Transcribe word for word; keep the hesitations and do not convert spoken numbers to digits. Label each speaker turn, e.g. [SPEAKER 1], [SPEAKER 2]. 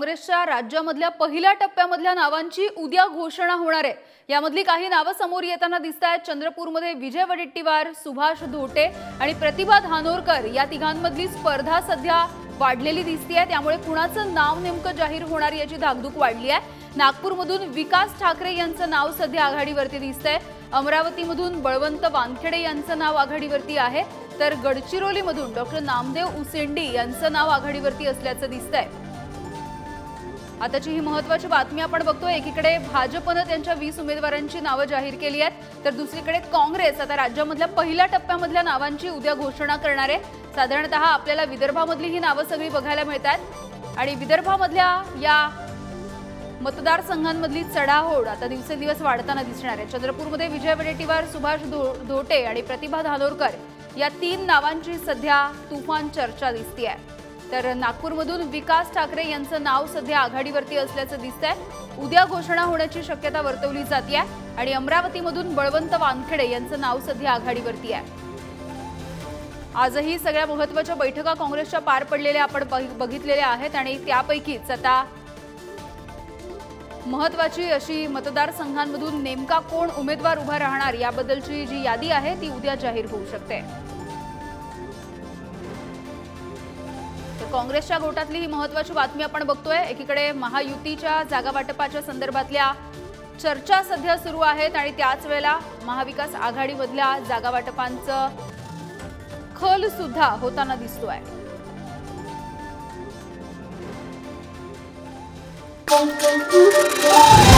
[SPEAKER 1] काँग्रेसच्या राज्यामधल्या पहिल्या टप्प्यामधल्या नावांची उद्या घोषणा होणार आहे। यामधली काही नावं समोर येताना दिसतात। चंद्रपूरमध्ये विजय वडेट्टीवार, सुभाष धोटे आणि प्रतिभा धानोरकर या तिघांमधली स्पर्धा सध्या वाढलेली दिसतेय। त्यामुळे कुणाचं नाव नेमकं जाहीर होणार याची धाकधूक वाढली आहे। नागपूरमधून विकास ठाकरे यांचं नाव सध्या आघाडीवरती दिसतंय। अमरावतीमधून बळवंत वानखेडे यांचं नाव आघाडीवरती आहे, तर गडचिरोलीमधून डॉक्टर नामदेव उसेंडी यांचं नाव आघाडीवरती असल्याचं दिसतंय। आताची ही महत्त्वाची बातमी आपण बघतोय। एकीकडे भाजपने त्यांच्या वीस उमेदवारांची नावं जाहीर केली आहेत, तर दुसरीकडे काँग्रेस आता राज्यामधल्या पहिल्या टप्प्यामधल्या नावांची उद्या घोषणा करणार आहे। साधारणतः आपल्याला विदर्भामधली ही नावं सगळी बघायला मिळतात आणि विदर्भामधल्या या मतदारसंघांमधली चढाओढ आता दिवसेंदिवस वाढताना दिसणार आहे। चंद्रपूरमध्ये विजय वडेट्टीवार, सुभाष धोटे आणि प्रतिभा धानोरकर या तीन नावांची सध्या तुफान चर्चा दिसतेय, तर नागपूरमधून विकास ठाकरे यांचं नाव सध्या आघाडीवरती असल्याचं दिसतंय। उद्या घोषणा होण्याची शक्यता वर्तवली जाते आणि अमरावतीमधून बळवंत वानखेडे यांचं नाव सध्या आघाडीवरती आहे। आजही सगळ्या महत्त्वाच्या बैठका काँग्रेसच्या पार पडलेल्या आपण बघितलेल्या आहेत आणि त्यापैकीच आता महत्त्वाची अशी मतदारसंघांमधून नेमका कोण उमेदवार उभा राहणार याबद्दलची जी यादी आहे ती उद्या जाहीर होऊ शकते। काँग्रेसच्या गोटातली ही महत्त्वाची बातमी आपण बघतोय। एकीकडे महायुतीच्या जागा वाटपाच्या संदर्भातल्या चर्चा सध्या सुरू आहेत आणि त्याच वेळेला महाविकास आघाडीमधल्या जागा वाटपांचं खल सुद्धा होताना दिसतोय।
[SPEAKER 2] Thank you.